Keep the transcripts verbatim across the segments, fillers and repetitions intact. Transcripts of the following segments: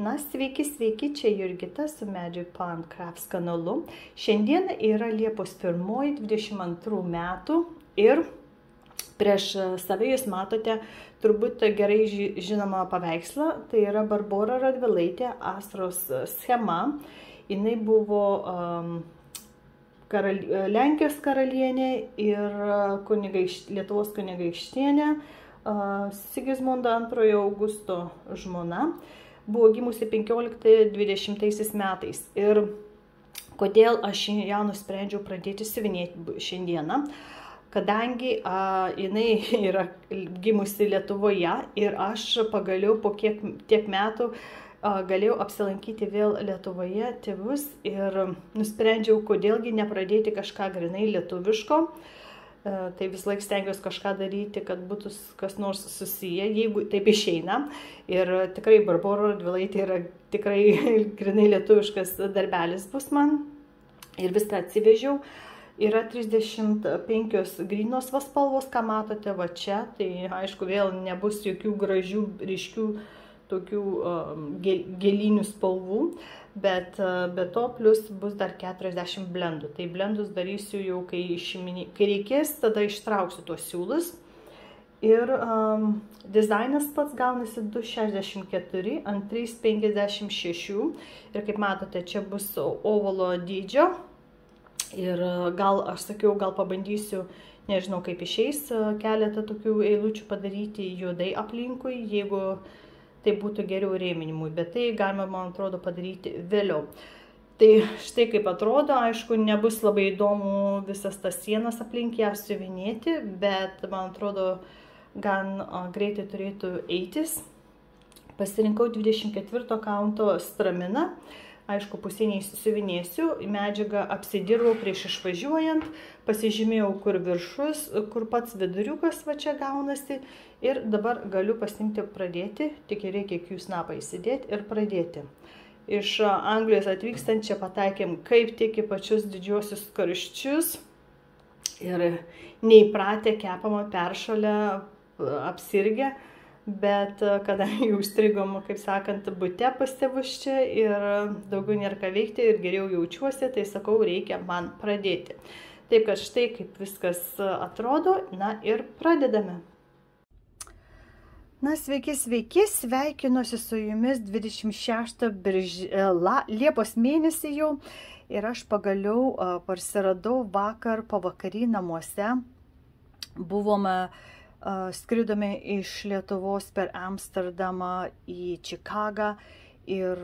diena, sveiki, sveiki, čia Jurgita su Magic Pond Crafts kanalu. Šiandien yra Liepos pirmoji dvidešimt antrų metų ir prieš save jūs matote turbūt gerai žinomą paveikslą. Tai yra Barbora Radvilaitė Astros schema. Jinai buvo um, karal... Lenkijos karalienė ir kunigaiš... Lietuvos kunigaikštienė. Sigismundo antrojo Augusto žmona, buvo gimusi penkioliktais dvidešimtaisiais metais. Ir kodėl aš ją nusprendžiau pradėti siuvinėti šiandieną, kadangi a, jinai yra gimusi Lietuvoje ir aš pagaliau po kiek tiek metų a, galėjau apsilankyti vėl Lietuvoje tėvus ir nusprendžiau, kodėlgi nepradėti kažką grinai lietuviško. Tai vis laik stengiuosi kažką daryti, kad būtų kas nors susiję, jeigu taip išeina. Ir tikrai Barbora Radvilaitė yra tikrai grinai lietuviškas darbelis bus man. Ir viską atsivežiau. Yra trisdešimt penkios grynos va spalvos, ką matote va čia. Tai aišku, vėl nebus jokių gražių, ryškių tokių um, gėlinių spalvų. Bet be to plus bus dar keturiasdešimt blendų. Tai blendus darysiu jau, kai, išmini, kai reikės, tada ištrauksiu tuos siūlus. Ir um, dizainas pats gaunasi du šešiasdešimt keturi ant trys penkiasdešimt šeši. Ir kaip matote, čia bus ovalo dydžio. Ir gal, aš sakiau, gal pabandysiu, nežinau kaip išeis, keletą tokių eilučių padaryti juodai aplinkui, jeigu tai būtų geriau rėminimui, bet tai galima, man atrodo, padaryti vėliau. Tai štai kaip atrodo, aišku, nebus labai įdomu visas tas sienas aplink ją siuvinėti, bet, man atrodo, gan greitai turėtų eitis. Pasirinkau dvidešimt ketvirto kaunto straminą. Aišku, pusiniais siuvinėsiu, medžiagą apsidirbau prieš išvažiuojant, pasižymėjau, kur viršus, kur pats viduriukas va čia gaunasi ir dabar galiu pasiimti pradėti, tik reikia kių snapą įsidėti ir pradėti. Iš Anglijos atvykstant čia pataikėm kaip tik į pačius didžiuosius karščius ir neįpratę kepamą peršalę apsirgę. Bet kadangi jau užstrigom, kaip sakant, bute pas tėvus čia ir daugiau nėra ką veikti ir geriau jaučiuosi, tai sakau, reikia man pradėti. Taip kad štai kaip viskas atrodo, na ir pradedame. Na, sveiki, sveiki, sveikinuosi su jumis dvidešimt šeštą birž... La... Liepos mėnesį jau ir aš pagaliau parsiradau vakar pavakarį namuose. Buvome skridome iš Lietuvos per Amsterdamą į Čikagą ir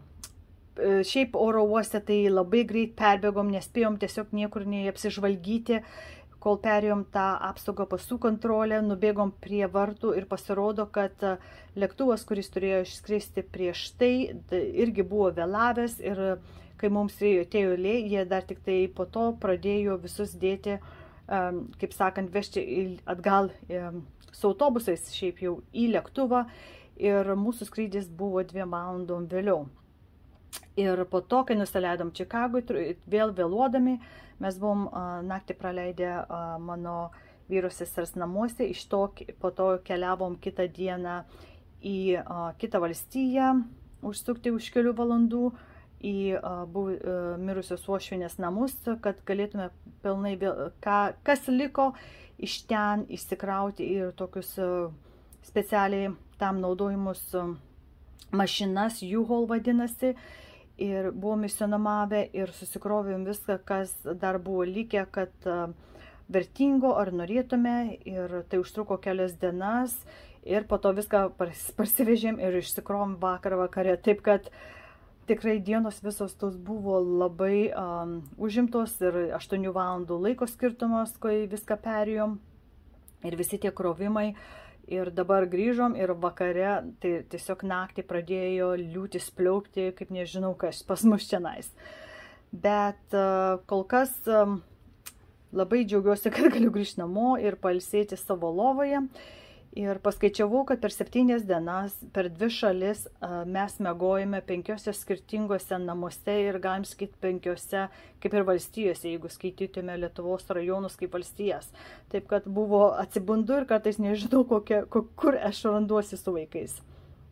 šiaip oro uoste tai labai greit perbėgom, nespėjom tiesiog niekur nei apsižvalgyti, kol perėjom tą apsaugą pasų kontrolę, nubėgom prie vartų ir pasirodo, kad lėktuvas, kuris turėjo išskristi prieš tai, irgi buvo vėlavęs ir kai mums atėjo eilė, jie dar tik tai po to pradėjo visus dėti, kaip sakant, vežti atgal su autobusais šiaip jau į lėktuvą ir mūsų skrydis buvo dviem valandom vėliau. Ir po to, kai nusileidom Čikagui, vėl vėluodami, mes buvom naktį praleidę mano vyro sesers namuose, iš to po to keliavom kitą dieną į kitą valstiją, užsukti už kelių valandų į buv, mirusios uošvienės namus, kad galėtume pilnai vėl, ką, kas liko iš ten išsikrauti ir tokius specialiai tam naudojimus mašinas, U-Haul vadinasi, ir buvom išsinuomavę ir susikrovėm viską, kas dar buvo likę, kad vertingo ar norėtume, ir tai užtruko kelias dienas ir po to viską parsivežėm ir išsikrovėm vakar vakare, taip kad tikrai dienos visos tos buvo labai um, užimtos ir aštuonių valandų laiko skirtumas, kai viską perėjom ir visi tie krovimai. Ir dabar grįžom ir vakare, tai tiesiog naktį pradėjo liūtis pliaupti, kaip nežinau, kas pas mus čionais. Bet uh, kol kas um, labai džiaugiuosi, kad galiu grįžti namo ir pailsėti savo lovoje. Ir paskaičiavau, kad per septynias dienas, per dvi šalis mes miegojame penkiose skirtingose namuose ir galim sakyti penkiose, kaip ir valstijose, jeigu skaitytume Lietuvos rajonus kaip valstijas. Taip kad buvo atsibundu ir kartais nežinau, kokia, kur aš randuosi su vaikais.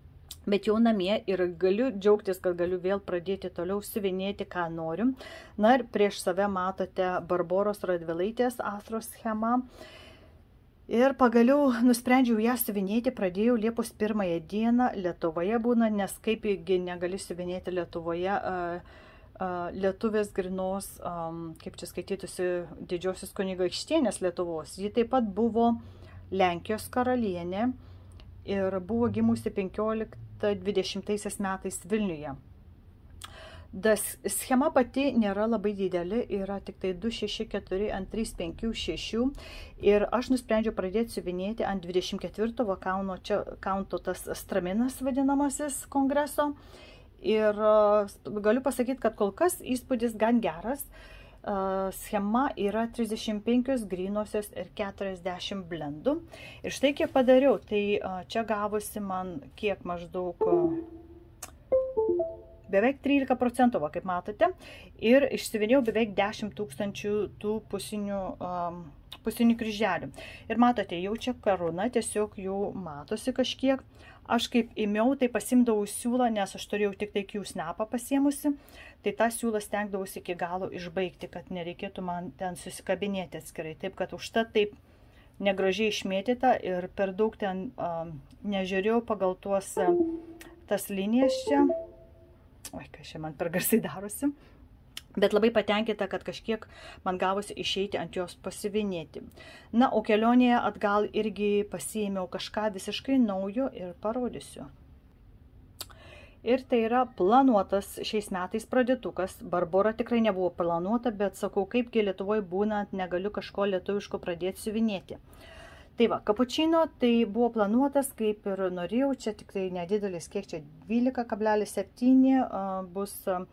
bet jau namie ir galiu džiaugtis, kad galiu vėl pradėti toliau siuvinėti, ką noriu. Na ir prieš save matote Barboros Radvilaitės Astros schemą. Ir pagaliau nusprendžiau ją siuvinėti, pradėjau Liepos pirmąją dieną, Lietuvoje būna, nes kaipgi negali siuvinėti Lietuvoje lietuvės grinos, kaip čia skaitytųsi, didžiosios kunigaikštienės Lietuvos. Ji taip pat buvo Lenkijos karalienė ir buvo gimusi penkiolikta dvidešimtaisiais metais Vilniuje. Das schema pati nėra labai didelė, yra tik tai du šeši keturi ant trys penki šeši ir aš nusprendžiau pradėti siuvinėti ant dvidešimt ketvirto kauno, čia kaunto tas straminas vadinamasis kongreso. Ir galiu pasakyti, kad kol kas įspūdis gan geras. Schema yra trisdešimt penkios grynosios ir keturiasdešimt blendų. Ir štai kiek padariau, tai čia gavosi man kiek maždaug beveik trylika procentų, va, kaip matote. Ir išsiuvinėjau beveik dešimt tūkstančių tų pusinių, um, pusinių kryželių. Ir matote, jau čia karūna, tiesiog jau matosi kažkiek. Aš kaip ėmiau, tai pasimdavau siūlą, nes aš turėjau tik tai Q snapą pasiemusi. Tai tą siūlą stengdavausi iki galo išbaigti, kad nereikėtų man ten susikabinėti atskirai. Taip, kad užtat taip negražiai išmėtyta ir per daug ten um, nežiūrėjau pagal tuos uh, tas linijas čia. Oi, kai čia man per garsiai darosi. Bet labai patenkinta, kad kažkiek man gavosi išeiti ant jos pasiuvinėti. Na, o kelionėje atgal irgi pasiėmiau kažką visiškai naujo ir parodysiu. Ir tai yra planuotas šiais metais pradėtukas. Barbora tikrai nebuvo planuota, bet sakau, kaipgi Lietuvoje būnant, negaliu kažko lietuviško pradėti siuvinėti. Tai va, kapučino tai buvo planuotas, kaip ir norėjau, čia tik tai nedidelis, kiek čia dvylika kablelis septyni bus uh,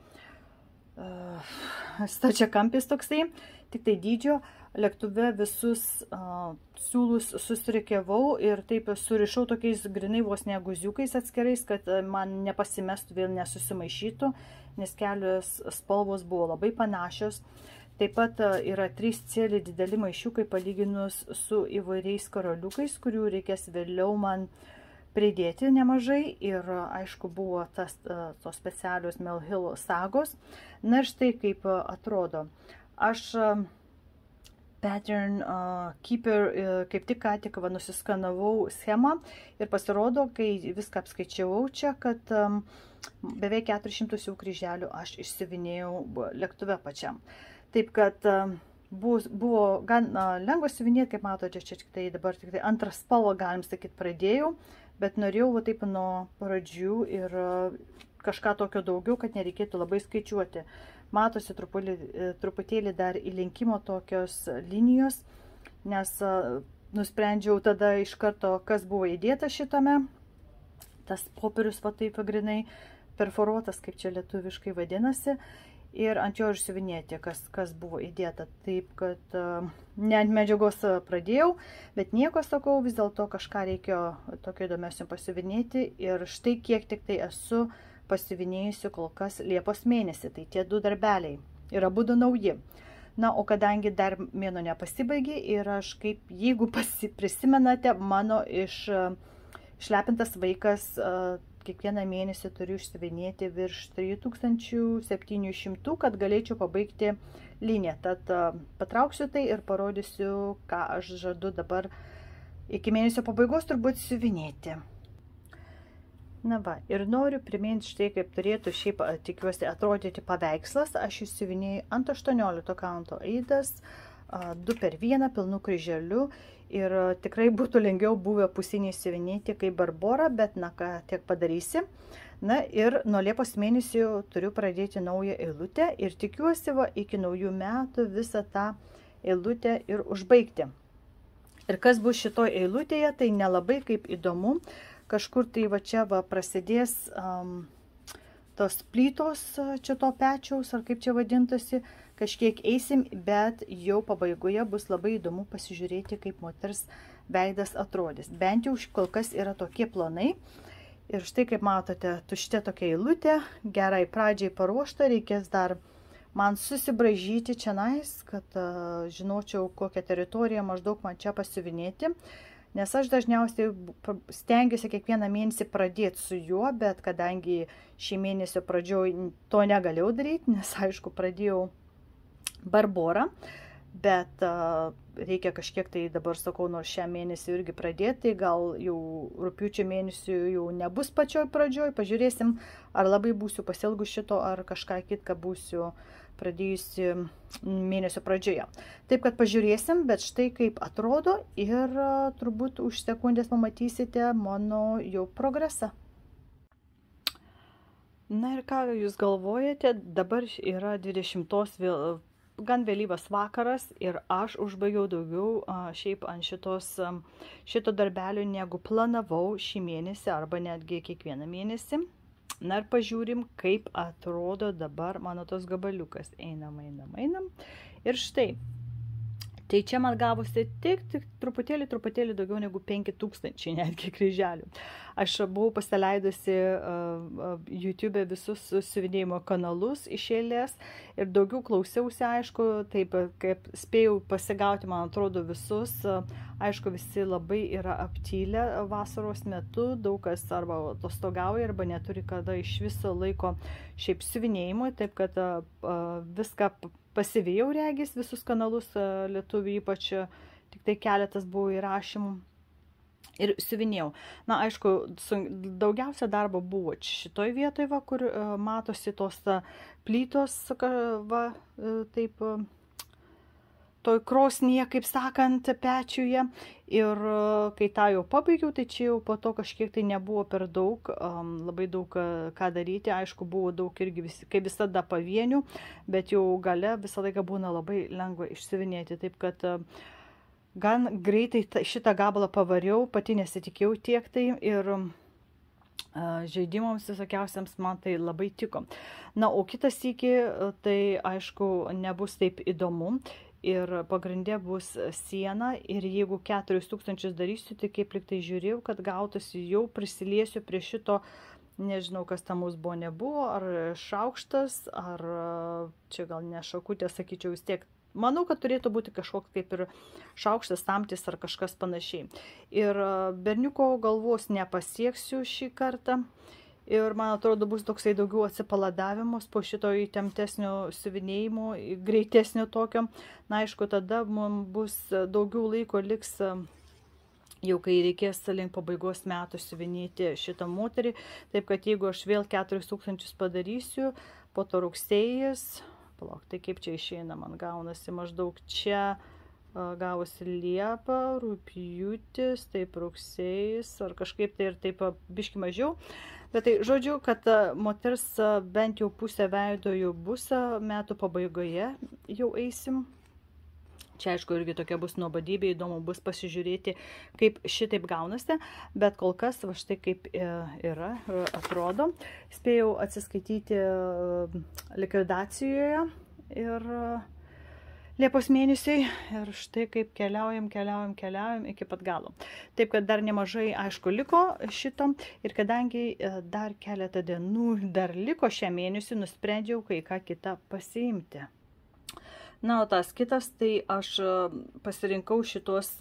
stačiakampis toksai, tik tai dydžio. Lėktuve visus uh, siūlus susirikiavau ir taip surišau tokiais grinai vos ne guziukais atskirais, kad man nepasimestų, vėl nesusimaišytų, nes kelios spalvos buvo labai panašios. Taip pat yra trys cėliai dideli maišiukai palyginus su įvairiais karoliukais, kurių reikės vėliau man pridėti nemažai. Ir aišku buvo tas, tos specialios Mill Hill sagos. Na ir štai kaip atrodo. Aš Pattern uh, Keeper uh, kaip tik ką tik va, nusiskanavau schemą ir pasirodo, kai viską apskaičiavau čia, kad um, beveik keturis šimtus jau kryželių aš išsiuvinėjau lėktuve pačiam. Taip kad buvo, buvo gan lengva siuvinėti, kaip matote, čia tik tai dabar tik tai antrą spalvą, galim sakyti, pradėjau, bet norėjau va, taip nuo pradžių ir kažką tokio daugiau, kad nereikėtų labai skaičiuoti. Matosi truputėlį, truputėlį dar įlinkimo tokios linijos, nes nusprendžiau tada iš karto, kas buvo įdėta šitame. Tas popierius va taip grinai perforuotas, kaip čia lietuviškai vadinasi. Ir ant jo išsiuvinėti, kas, kas buvo įdėta. Taip, kad uh, ne ant medžiagos pradėjau, bet nieko, sakau, vis dėlto kažką reikėjo tokio įdomesnio pasiuvinėti. Ir štai kiek tik tai esu pasiuvinėjusi kol kas Liepos mėnesį. Tai tie du darbeliai yra abudu nauji. Na, o kadangi dar mėnuo nepasibaigė ir aš kaip, jeigu pasi, prisimenate, mano iš, išlepintas vaikas uh, kiekvieną mėnesį turiu išsiuvinėti virš trijų tūkstančių septynių šimtų, kad galėčiau pabaigti liniją. Tad patrauksiu tai ir parodysiu, ką aš žadu dabar iki mėnesio pabaigos turbūt siuvinėti. Na va, ir noriu priminti štai, kaip turėtų šiaip, tikiuosi, atrodyti paveikslas. Aš išsiuvinėjau ant aštuoniolikto kaunto aidas, du per vieną pilnų kryželių. Ir tikrai būtų lengviau buvę pusiniai siuvinėti kaip Barbora, bet na ką tiek padarysi. Na ir nuo Liepos mėnesio turiu pradėti naują eilutę ir tikiuosi va, iki naujų metų visą tą eilutę ir užbaigti. Ir kas bus šitoj eilutėje, tai nelabai kaip įdomu. Kažkur tai va čia va prasidės um, tos plytos čia to pečiaus, ar kaip čia vadintasi. Kažkiek eisim, bet jau pabaigoje bus labai įdomu pasižiūrėti, kaip moters veidas atrodys. Bent jau kol kas yra tokie planai. Ir štai, kaip matote, tuštė tokia eilutė, gerai pradžiai paruošta, reikės dar man susibraižyti čia nais, kad uh, žinočiau, kokią teritoriją maždaug man čia pasiuvinėti. Nes aš dažniausiai stengiuosi kiekvieną mėnesį pradėti su juo, bet kadangi šį mėnesio pradžioj to negalėjau daryti, nes aišku pradėjau Barborą, bet uh, reikia kažkiek tai dabar sakau, nors šią mėnesį irgi pradėti, tai gal jau rugpjūčio mėnesį jau nebus pačioj pradžioj, pažiūrėsim, ar labai būsiu pasiilgus šito, ar kažką kitką būsiu pradėjusi mėnesio pradžioje. Taip kad pažiūrėsim, bet štai kaip atrodo ir uh, turbūt už sekundės pamatysite mano jau progresą. Na ir ką jūs galvojate, dabar yra dvidešimtos vėl gan vėlyvas vakaras ir aš užbaigiau daugiau a, šiaip ant šitos, a, šito darbelio negu planavau šį mėnesį arba netgi kiekvieną mėnesį. Na ir pažiūrim, kaip atrodo dabar mano tos gabaliukas. Einam, einam, einam. Ir štai. Tai čia man gavosi tik, tik truputėlį, truputėlį daugiau negu penki tūkstančiai netgi kryželių. Aš buvau pasileidusi uh, uh, YouTube visus siuvinėjimo kanalus iš eilės ir daugiau klausiausi, aišku, taip kaip spėjau pasigauti, man atrodo, visus. Uh, aišku, visi labai yra aptylę vasaros metu, daug kas arba atostogauja, arba neturi kada iš viso laiko šiaip siuvinėjimui, taip kad uh, uh, viską pasivėjau regis visus kanalus lietuvių, ypač tik tai keletas buvo įrašymų ir siuvinėjau. Na, aišku, daugiausia darbo buvo šitoj vietoj, va, kur matosi tos plytos, va, taip, toj krosnyje, kaip sakant, pečiuje. Ir kai tą jau pabaigiau, tai čia jau po to kažkiek tai nebuvo per daug, um, labai daug ką daryti. Aišku, buvo daug irgi, vis, kaip visada, pavienių, bet jau gale visą laiką būna labai lengva išsiuvinėti. Taip kad uh, gan greitai šitą gabalą pavariau, pati nesitikėjau tiek tai ir uh, žaidimams visokiausiams man tai labai tiko. Na, o kitas sykį, tai aišku, nebus taip įdomu. Ir pagrindė bus siena ir jeigu keturis tūkstančius darysiu, tai kaip liktai žiūrėjau, kad gautųsi jau prisiliesiu prie šito, nežinau, kas tam mūsų buvo nebuvo, ar šaukštas, ar čia gal ne šakutė, sakyčiau, vis tiek. Manau, kad turėtų būti kažkoks kaip ir šaukštas, tamtis ar kažkas panašiai. Ir berniuko galvos nepasieksiu šį kartą. Ir man atrodo bus toksai daugiau atsipaladavimas po šito įtemptesnio siuvinėjimo, greitesnio tokio. Na, aišku, tada mums bus daugiau laiko liks, jau kai reikės link pabaigos metų siuvinėti šitą moterį. Taip kad jeigu aš vėl keturis tūkstančius padarysiu, po to rugsėjis, palauk, tai kaip čia išeina, man gaunasi maždaug čia, gavosi Liepa, rugpjūtis, taip rugsėjis, ar kažkaip tai ir taip biški mažiau. Bet tai žodžiu, kad moters bent jau pusę veido jau bus metų pabaigoje, jau eisim. Čia aišku irgi tokia bus nuobodybė, įdomu bus pasižiūrėti, kaip šitaip gaunasi, bet kol kas va štai kaip yra, atrodo. Spėjau atsiskaityti likvidacijoje ir Liepos mėnesiai ir štai kaip keliaujam, keliaujam, keliaujam iki pat galo. Taip kad dar nemažai, aišku, liko šito ir kadangi dar keletą dienų dar liko šią mėnesį, nusprendžiau kai ką kitą pasiimti. Na, o tas kitas, tai aš pasirinkau šitos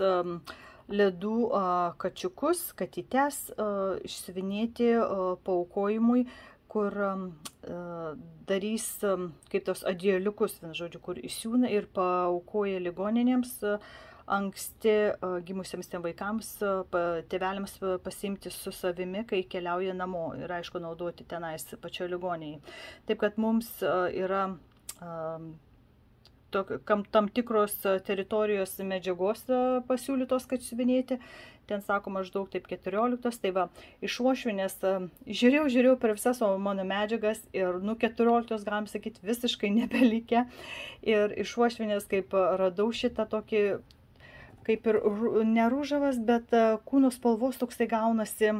ledų kačiukus, katytes, išsiuvinėti paaukojimui, kur uh, darys um, kaip tos adijaliukus, vien žodžiu, kur įsiūna ir paaukoja ligoninėms uh, anksti uh, gimusiems tiem vaikams, uh, tėveliams pasiimti su savimi, kai keliauja namo ir aišku naudoti tenais pačio ligoninėje. Taip kad mums uh, yra uh, tok, kam, tam tikros teritorijos medžiagos uh, pasiūlytos, kad siuvinėti. Ten sako maždaug taip keturioliktos, tai va, iš Uošvienės žiūrėjau, žiūrėjau per visas mano medžiagas ir nu keturioliktos, galim sakyti, visiškai nebelikę. Ir iš Uošvienės kaip radau šitą tokį, kaip ir ne rūžavas, bet kūno spalvos toksai gaunasi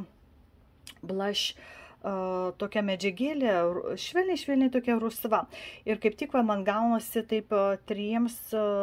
blaš, tokia medžiagėlė, švelniai, švelniai tokia rusva. Ir kaip tik va, man gaunasi taip triems,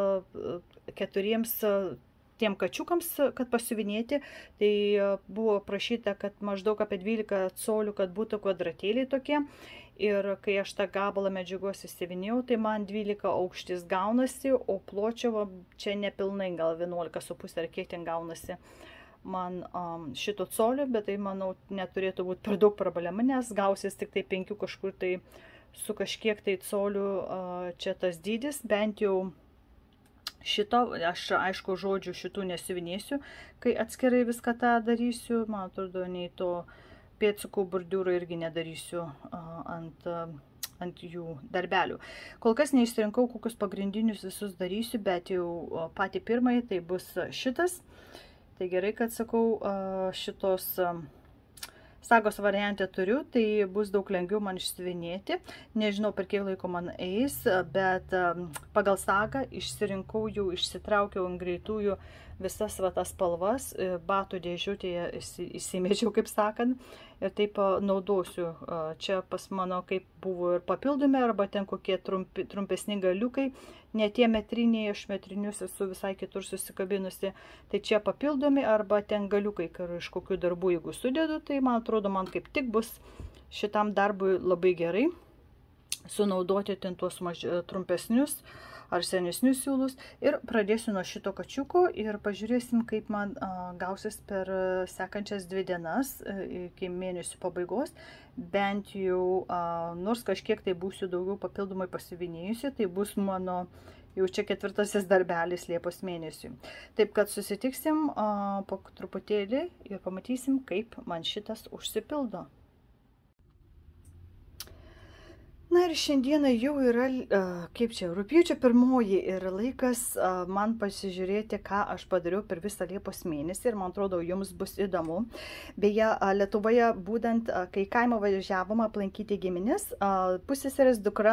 keturiems tiem kačiukams, kad pasiuvinėti, tai buvo prašyta, kad maždaug apie dvylika colių, kad būtų kvadratėliai tokie. Ir kai aš tą gabalą medžiagos įsiuvinėjau, tai man dvylika aukštis gaunasi, o pločio va, čia nepilnai, gal vienuolika su pusė ar kiek ten gaunasi. man um, šito colio, bet tai, manau, neturėtų būti per daug problema, nes gausis tik tai penkių kažkur tai su kažkiek tai colių uh, čia tas dydis, bent jau šito, aš aišku žodžių šitų nesiuvinėsiu, kai atskirai viską tą darysiu, man atrodo, nei to pėdsakų bordiūro irgi nedarysiu uh, ant, uh, ant jų darbelių. Kol kas neišsirinkau, kokius pagrindinius visus darysiu, bet jau uh, patį pirmąjį tai bus šitas. Tai gerai, kad sakau, uh, šitos uh, sagos variantę turiu, tai bus daug lengviau man išsiuvinėti. Nežinau, per kiek laiko man eis, bet um, pagal sagą išsirinkau jau, išsitraukiau ant greitųjų visas va tas spalvas, batų dėžutėje įsimečiau, kaip sakant, ir taip naudosiu. Čia pas mano kaip buvo ir papildomi, arba ten kokie trumpi, trumpesni galiukai, ne tie metriniai, aš metrinius esu visai kitur susikabinusi, tai čia papildomi, arba ten galiukai, kur iš kokių darbų, jeigu sudedu, tai man atrodo, man kaip tik bus šitam darbui labai gerai sunaudoti ten tuos maž... trumpesnius ar senesnius siūlus. Ir pradėsiu nuo šito kačiuko ir pažiūrėsim, kaip man a, gausis per sekančias dvi dienas a, iki mėnesių pabaigos. Bent jau, a, nors kažkiek tai būsiu daugiau papildomai pasiuvinėjusi, tai bus mano jau čia ketvirtasis darbelis Liepos mėnesiui. Taip kad susitiksim a, po truputėlį ir pamatysim, kaip man šitas užsipildo. Na ir šiandieną jau yra, kaip čia, rugpjūčio pirmoji ir laikas man pasižiūrėti, ką aš padariau per visą Liepos mėnesį ir man atrodo, jums bus įdomu. Beje, Lietuvoje būtent, kai kaimą važiavom aplankyti giminės, pusseserės dukra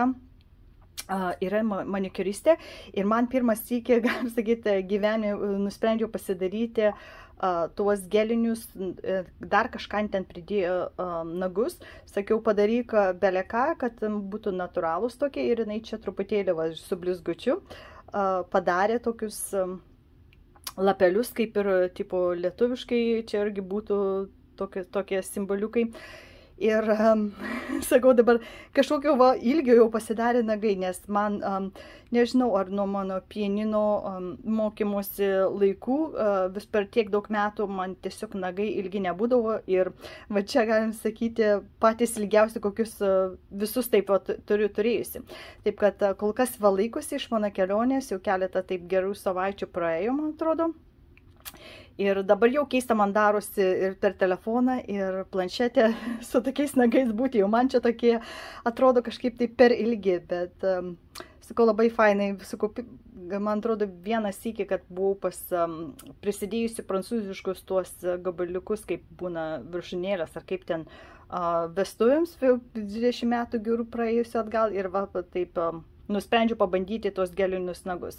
yra manikiuristė ir man pirmas sykį, galim sakyti, gyvenime nusprendžiau pasidaryti tuos gelinius, dar kažką ten pridėjo nagus. Sakiau, padaryk beleką, kad būtų natūralūs tokie ir jinai čia truputėlį va, su blizgučiu padarė tokius lapelius, kaip ir tipo lietuviškai, čia irgi būtų tokie, tokie simboliukai. Ir, um, sakau, dabar kažkokio va, ilgio jau pasidarė nagai, nes man, um, nežinau, ar nuo mano pianino um, mokymosi laikų, uh, vis per tiek daug metų man tiesiog nagai ilgi nebūdavo. Ir va čia, galim sakyti, patys ilgiausi, kokius uh, visus taip va, turiu turėjusi. Taip kad uh, kol kas va laikosi iš mano kelionės, jau keletą taip gerų savaičių praėjo, man atrodo. Ir dabar jau keista man darosi ir per telefoną, ir planšetę su tokiais nagais būti. Jau man čia tokie atrodo kažkaip tai per ilgi, bet um, sakau, labai fainai. Sakau, man atrodo vieną sykį, kad buvau pas um, prisidėjusi prancūziškus tuos gabaliukus, kaip būna viršūnėlės, ar kaip ten uh, vestuvėms, dvidešimt metų gerų praėjusiu atgal, ir va, taip um, nusprendžiau pabandyti tuos gelinius nagus.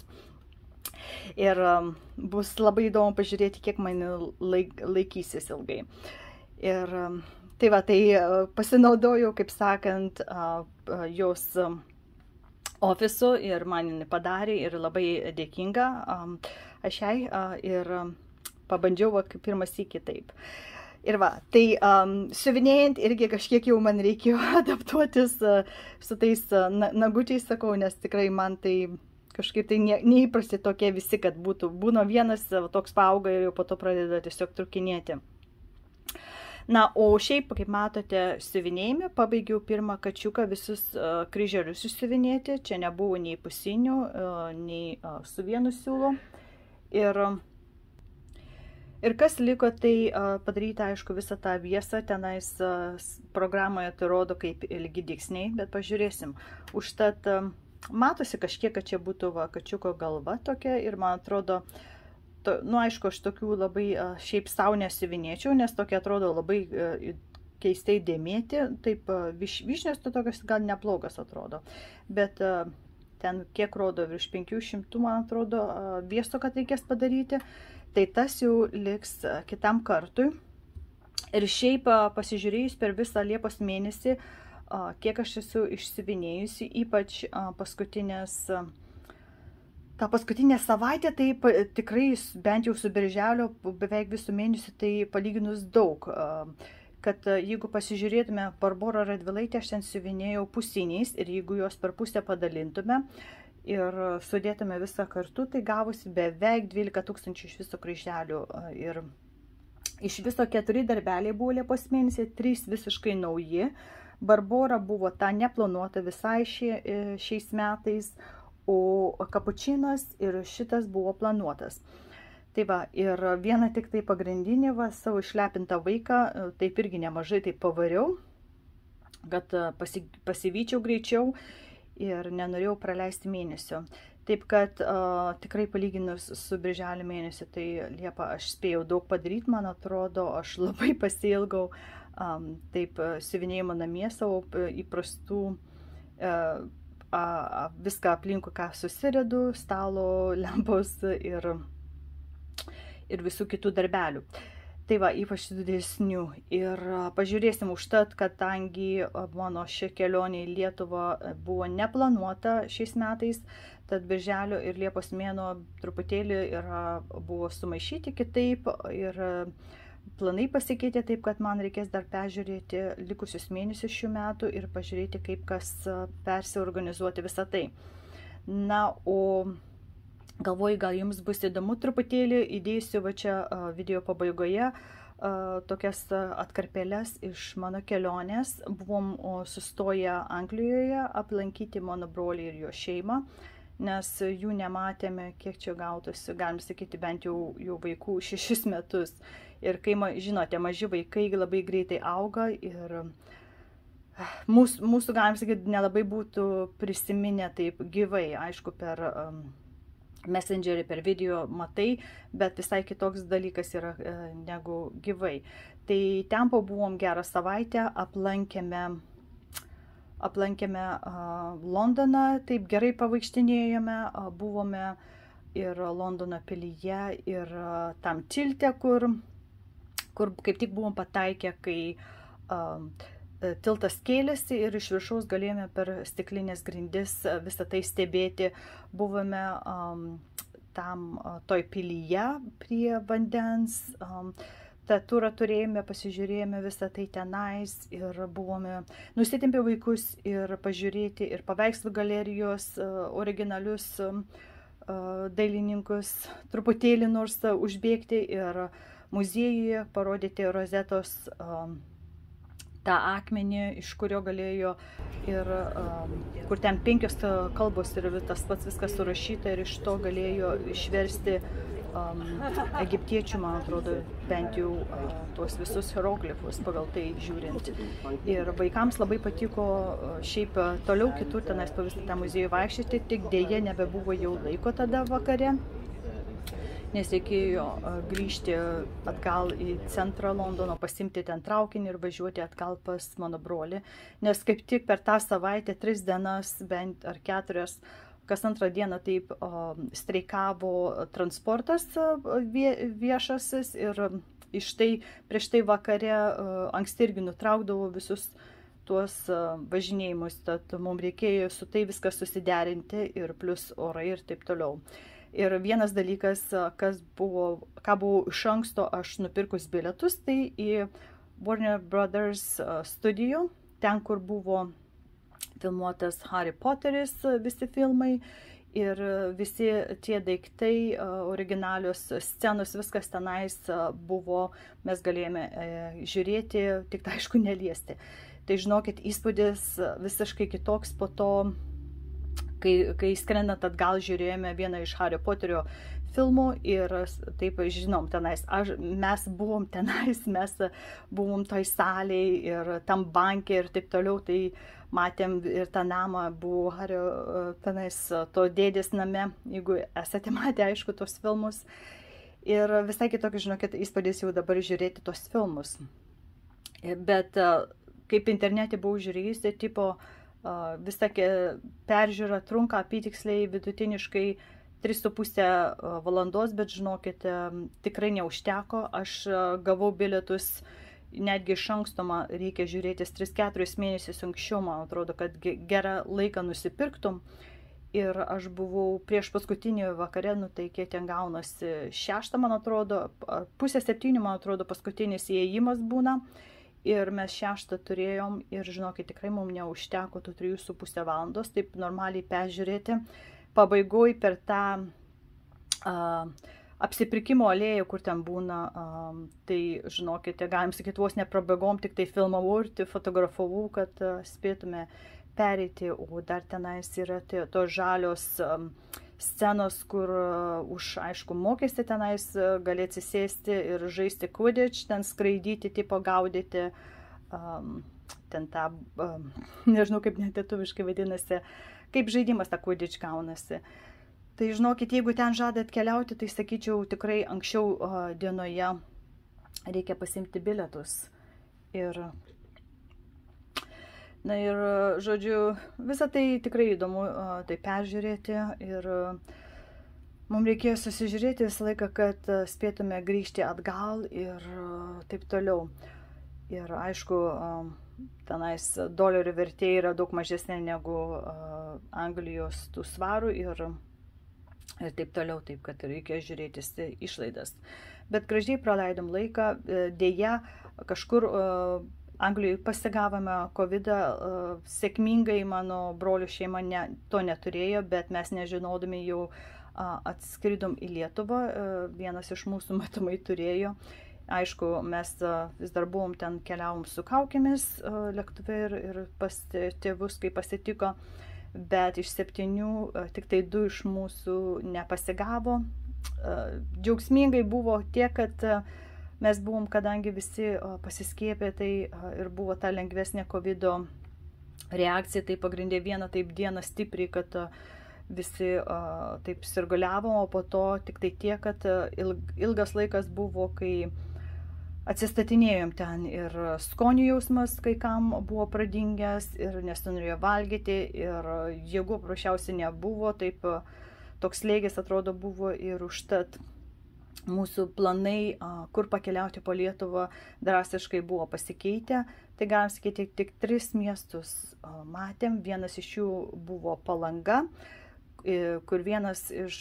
Ir um, bus labai įdomu pažiūrėti, kiek man laik, laikysis ilgai. Ir um, tai va, tai uh, pasinaudojau, kaip sakant, uh, uh, jos um, ofisu ir man jinai padarė ir labai dėkinga um, aš jai uh, ir um, pabandžiau va, kaip pirmas sykį taip. Ir va, tai um, siuvinėjant irgi kažkiek jau man reikėjo adaptuotis uh, su tais uh, nagučiais, sakau, nes tikrai man tai kažkaip tai ne, neįprasti tokie visi, kad būtų. Būna vienas toks paauga ir jau po to pradeda tiesiog trukinėti. Na, o šiaip, kaip matote, siuvinėjime pabaigiau pirmą kačiuką visus uh, kryželius išsiuvinėti. Čia nebuvo nei pusinių, uh, nei uh, su vienu siūlu. Ir, ir kas liko, tai uh, padaryti, aišku, visą tą viesą. Tenais uh, programoje tai rodo kaip ilgi dygsniai, bet pažiūrėsim. Užtat uh, matosi kažkiek, kad čia būtų va, kačiuko galva tokia ir man atrodo, to, nu aišku, aš tokių labai a, šiaip sau nesiuvinėčiau, nes tokia atrodo labai a, keistai dėmėti, taip a, viš, vyšnios to tokios gal neblogas atrodo, bet a, ten kiek rodo virš penkių šimtų, man atrodo, a, viesto, kad reikės padaryti, tai tas jau liks a, kitam kartui. Ir šiaip a, pasižiūrėjus per visą Liepos mėnesį, kiek aš esu išsiuvinėjusi, ypač paskutinės, tą paskutinę savaitę, tai tikrai bent jau su birželio beveik visų mėnesių, tai palyginus daug. Kad jeigu pasižiūrėtume Barborą Radvilaitę, aš ten siuvinėjau pusiniais ir jeigu juos per pusę padalintume ir sudėtume visą kartu, tai gavosi beveik dvylika tūkstančių iš viso kryželių. Ir Iš viso keturi darbeliai buvo Liepos mėnesį, trys visiškai nauji. Barbora buvo ta neplanuota visai šie, šiais metais, o kapučinas ir šitas buvo planuotas. Tai va, ir vieną tik tai pagrindinį, va, savo išlepintą vaiką, taip irgi nemažai taip pavariau, kad pasi, pasivyčiau greičiau ir nenorėjau praleisti mėnesio. Taip kad uh, tikrai palyginus su birželio mėnesiu, tai Liepą aš spėjau daug padaryti, man atrodo, aš labai pasiilgau um, taip siuvinėjimo namie savo įprastų uh, uh, viską aplinkui, ką susiredu, stalo, lempos ir, ir visų kitų darbelių. Tai va, ypač didesnių. Ir pažiūrėsim užtat, kadangi mano ši kelionė į Lietuvą buvo neplanuota šiais metais, tad birželio ir Liepos mėnuo truputėlį yra, buvo sumaišyti kitaip ir planai pasikeitė taip, kad man reikės dar peržiūrėti likusius mėnesius šių metų ir pažiūrėti, kaip kas persiorganizuoti visą tai. Na, o galvoju, gal jums bus įdomu truputėlį, įdėsiu va čia video pabaigoje tokias atkarpėles iš mano kelionės. Buvom sustoję Anglijoje aplankyti mano brolį ir jo šeimą, nes jų nematėme, kiek čia gautųsi, galim sakyti, bent jau jų vaikų šešis metus. Ir kai, žinote, maži vaikai labai greitai auga ir mūsų, mūsų galim sakyti, nelabai būtų prisiminę taip gyvai, aišku, per um, Messengerį, per video matai, bet visai kitoks dalykas yra e, negu gyvai. Tai ten pabuvom gerą savaitę, aplankėme, aplankėme uh, Londoną, taip gerai pavaikštinėjome, uh, buvome ir Londono pilyje, ir uh, tam tilte, kur, kur kaip tik buvom pataikę, kai uh, tiltas kėlėsi ir iš viršaus galėjome per stiklinės grindis visą tai stebėti. Buvome um, tam uh, toj pilyje prie vandens, um, tą turą turėjome, pasižiūrėjome visą tai tenais ir buvome nusitempę vaikus ir pažiūrėti ir paveikslų galerijos uh, originalius uh, dailininkus, truputėlį nors uh, užbėgti ir muziejuje parodyti Rozetos uh, tą akmenį, iš kurio galėjo ir um, kur ten penkios kalbos ir tas pats viskas surašyta ir iš to galėjo išversti um, egiptiečių, man atrodo, bent jau uh, tuos visus hieroglifus pagal tai žiūrint. Ir vaikams labai patiko uh, šiaip uh, toliau kitur tenais po visą tą muziejų vaikščioti, tik dėja nebebuvo jau laiko tada vakare, nes reikėjo grįžti atgal į centrą Londono, pasimti ten traukinį ir važiuoti atgal pas mano brolį, nes kaip tik per tą savaitę, tris dienas, bent ar keturias, kas antrą dieną taip o, streikavo transportas vie, viešasis ir iš tai prieš tai vakare anksti irgi nutraukdavo visus tuos važinėjimus, tad mums reikėjo su tai viską susiderinti ir plus orai ir taip toliau. Ir vienas dalykas, kas buvo, ką buvau iš anksto aš nupirkus bilietus, tai į Warner Brothers studio, ten, kur buvo filmuotas Harry Potteris, visi filmai ir visi tie daiktai, originalios scenos, viskas tenais buvo, mes galėjome žiūrėti, tik tai aišku neliesti. Tai žinokit, įspūdis visiškai kitoks po to. Kai, kai skrendant atgal žiūrėjome vieną iš Hario Poterio filmų ir taip žinom tenais, aš, mes buvom tenais, mes buvom toj salėj ir tam bankė ir taip toliau, tai matėm ir tą namą, buvo Hario tenais to dėdės name, jeigu esate matę, aišku, tos filmus. Ir visai kitokį, žinokit, įspūdis jau dabar žiūrėti tos filmus. Bet kaip internete buvau žiūrėjusi, tipo, visą peržiūrą trunka apytiksliai vidutiniškai tris su puse valandos, bet žinokite, tikrai neužteko. Aš gavau bilietus netgi iš anksto, man reikia žiūrėtis tris keturis mėnesius anksčiau, man atrodo, kad gerą laiką nusipirktum. Ir aš buvau prieš paskutinį vakarę, nu tai kiek ten gaunasi, šeštą, man atrodo, pusę septynių, man atrodo, paskutinis įėjimas būna. Ir mes šeštą turėjom ir, žinokit, tikrai mums neužteko tų trijų su pusę valandos, taip normaliai peržiūrėti. Pabaigoj per tą uh, apsipirkimo alėja, kur ten būna, um, tai žinokite, galim sakyti, vos neprabėgom, tik tai filmavau ir fotografavau, kad uh, spėtume pereiti, o dar tenais yra tai, tos žalios um, scenos, kur uh, už, aišku, mokestį tenais uh, gali atsisėsti ir žaisti Quidditch, ten skraidyti, tipo gaudyti, um, ten tą, um, nežinau kaip net lietuviškai vadinasi, kaip žaidimas tą Quidditch gaunasi. Tai žinokit, jeigu ten žada atkeliauti, tai sakyčiau, tikrai anksčiau uh, dienoje reikia pasimti bilietus. Ir, na ir, žodžiu, visą tai tikrai įdomu uh, tai peržiūrėti. Ir uh, mums reikėjo susižiūrėti visą laiką, kad uh, spėtume grįžti atgal ir uh, taip toliau. Ir aišku, uh, tenais dolerių vertė yra daug mažesnė negu uh, Anglijos tų svarų ir ir taip toliau, taip kad reikia žiūrėtis išlaidas. Bet gražiai praleidom laiką, dėja kažkur uh, Anglijoje pasigavome kovidą, uh, sėkmingai mano brolių šeima ne, to neturėjo, bet mes nežinodami jau uh, atskridom į Lietuvą, uh, vienas iš mūsų matomai turėjo. Aišku, mes uh, vis dar buvom ten, keliavom su kaukėmis uh, lėktuve ir, ir pas tėvus, kai pasitiko. Bet iš septynių tik tai du iš mūsų nepasigavo. Džiaugsmingai buvo tiek, kad mes buvom, kadangi visi pasiskiepė, tai ir buvo ta lengvesnė kovido reakcija, tai pagrindė vieną taip dieną stipriai, kad visi taip sirguliavom, o po to tik tai tiek, kad ilgas laikas buvo, kai atsistatinėjom ten ir skonio jausmas kai kam buvo pradingęs ir nesinorėjo valgyti ir jėgų paprasčiausiai nebuvo, taip toks slėgis atrodo buvo ir užtat mūsų planai, kur pakeliauti po Lietuvą, drastiškai buvo pasikeitę. Tai galim sakyti, tik tris miestus matėm, vienas iš jų buvo Palanga, kur vienas iš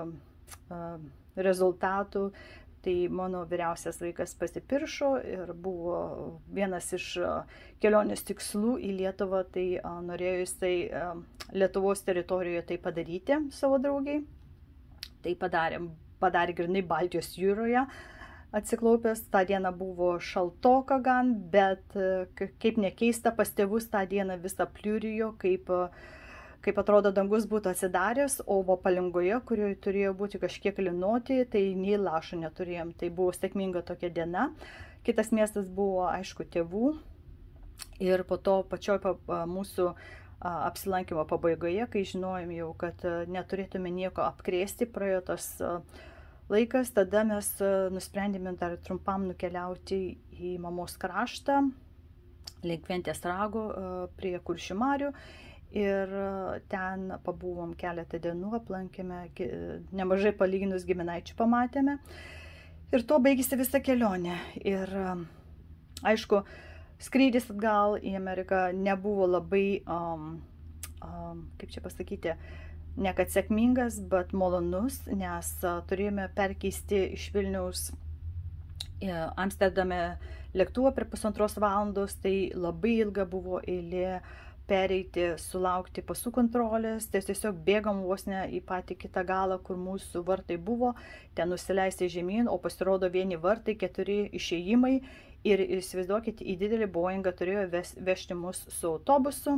rezultatų, tai mano vyriausias vaikas pasipiršo ir buvo vienas iš kelionės tikslų į Lietuvą, tai norėjo jisai Lietuvos teritorijoje tai padaryti savo draugiai. Tai padarėm, padarė grynai Baltijos jūroje atsiklaupęs. Ta diena buvo šaltoka gan, bet kaip nekeista, pas tėvus tą dieną visą pliurijo, kaip kaip atrodo dangus būtų atsidaręs, o Palangoje, kurioje turėjo būti kažkiek lynoti, tai nei lašo neturėjom. Tai buvo sėkminga tokia diena. Kitas miestas buvo, aišku, tėvų. Ir po to pačioj mūsų apsilankimo pabaigoje, kai žinojom jau, kad neturėtume nieko apkrėsti, praėjo tas laikas, tada mes nusprendėme dar trumpam nukeliauti į mamos kraštą, link Ventės rago prie Kuršių marių. Ir ten pabuvom keletą dienų, aplankėme, nemažai palyginus giminaičių pamatėme. Ir to baigėsi visa kelionė. Ir aišku, skrydis atgal į Ameriką nebuvo labai, um, um, kaip čia pasakyti, ne kad sėkmingas, bet malonus, nes uh, turėjome perkeisti iš Vilniaus į Amsterdame lėktuvą per pusantros valandos, tai labai ilga buvo eilė pereiti, sulaukti pasų kontrolės, tai tiesiog bėgam vos ne į patį kitą galą, kur mūsų vartai buvo, ten nusileisti žemyn, o pasirodo vieni vartai, keturi išėjimai ir įsivaizduokit, į didelį Boeingą turėjo vežti mus su autobusu.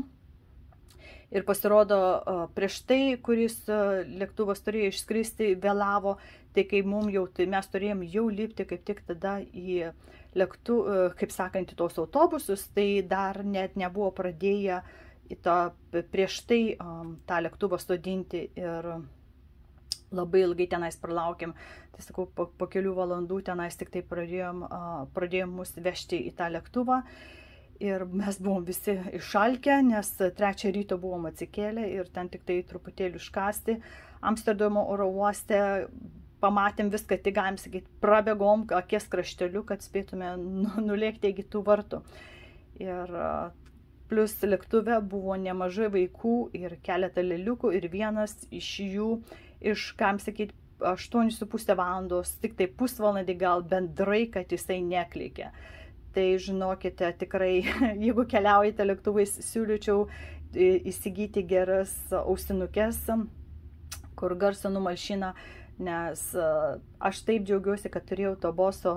Ir pasirodo, prieš tai, kuris lėktuvas turėjo išskristi, vėlavo, tai kai mums jau, tai mes turėjom jau lipti kaip tik tada į lėktų, kaip sakant, į tos autobusus, tai dar net nebuvo pradėję į tą, prieš tai um, tą lėktuvą sodinti ir labai ilgai tenais pralaukėm. Tai sakau, po, po kelių valandų tenais tik tai pradėjom, uh, pradėjom mus vežti į tą lėktuvą. Ir mes buvom visi išalkę, nes trečią ryto buvom atsikėlę ir ten tik tai truputėlį iškasti. Amsterdamo oro uoste pamatėm viską, tik galim sakyti, prabėgom akies krašteliu, kad spėtume nulėkti iki tų vartų. Ir plus lėktuve buvo nemažai vaikų ir keletą lėliukų ir vienas iš jų iš, kam sakyti, aštuonių su pusė valandos, tik tai pusvalandį gal bendrai, kad jisai neklykė. Tai žinokite, tikrai, jeigu keliaujate lėktuvais, siūlyčiau įsigyti geras ausinukes, kur garsą numalšina, nes aš taip džiaugiuosi, kad turėjau to boso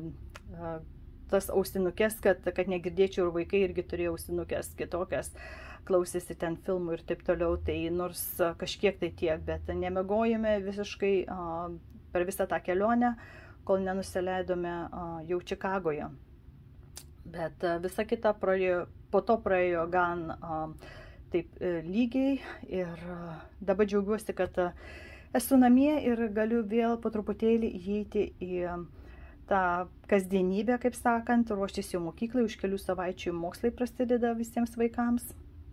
tas ausinukės, kad, kad negirdėčiau, ir vaikai irgi turėjo ausinukės kitokias, klausėsi ten filmų ir taip toliau, tai nors kažkiek tai tiek, bet nemegojame visiškai per visą tą kelionę, kol nenusileidome jau Čikagoje. Bet visa kita praėjo, po to praėjo gan taip lygiai ir dabar džiaugiuosi, kad esu namie ir galiu vėl po truputėlį įeiti į tą kasdienybę, kaip sakant, ruoštis jau mokyklai, už kelių savaičių mokslai prasideda visiems vaikams,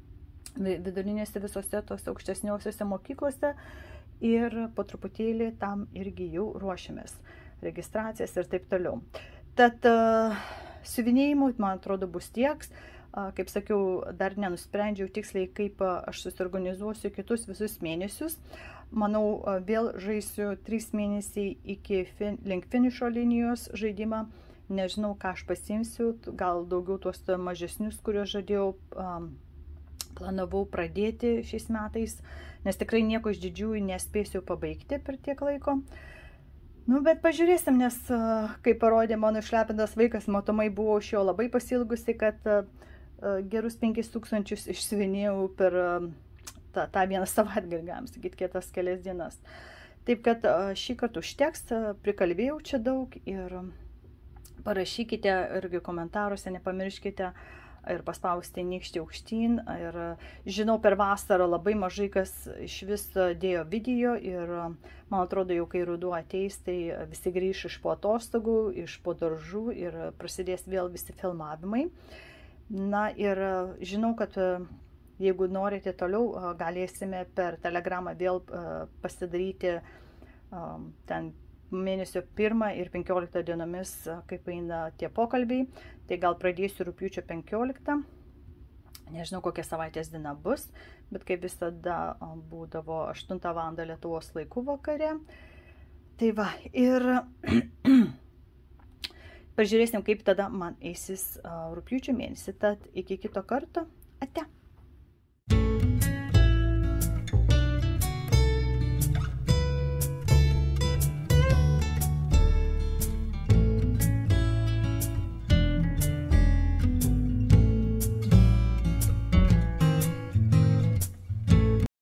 vidurinėse visose tos aukštesniausiose mokyklose ir po truputėlį tam irgi jau ruošiamės, registracijas ir taip toliau. Tad siuvinėjimų, man atrodo, bus tieks. Kaip sakiau, dar nenusprendžiau tiksliai, kaip aš susiorganizuosiu kitus visus mėnesius. Manau, vėl žaisiu trys mėnesiai iki fin, link finišo linijos žaidimą. Nežinau, ką aš pasimsiu, gal daugiau tuos mažesnius, kuriuos žadėjau, um, planavau pradėti šiais metais, nes tikrai nieko iš didžiųjų nespėsiu pabaigti per tiek laiko. Nu, bet pažiūrėsim, nes, uh, kaip parodė mano išlepintas vaikas, matomai buvau iš jo labai pasilgusi, kad uh, gerus penkis tūkstančius išsiuvinėjau per uh, tą, tą vieną savaitgalį, galim sakyti, kitas kelias dienas. Taip kad uh, šį kartą užteks, uh, prikalbėjau čia daug ir parašykite irgi komentaruose, nepamirškite ir paspausti nykštį aukštyn. Ir žinau, per vasarą labai mažai kas iš vis dėjo video ir man atrodo, jau kai ruduo ateis, tai visi grįš iš po atostogų, iš po daržų ir prasidės vėl visi filmavimai. Na ir žinau, kad jeigu norite toliau, galėsime per Telegramą vėl pasidaryti ten mėnesio pirmą ir penkioliktą dienomis, kaip eina tie pokalbiai. Tai gal pradėsiu rugpjūčio penkioliktą. Nežinau, kokia savaitės diena bus, bet kaip visada būdavo aštuntą valandą Lietuvos laiku vakare. Tai va, ir pažiūrėsim, kaip tada man eisis rugpjūčio mėnesį. Tad iki kito karto, ate.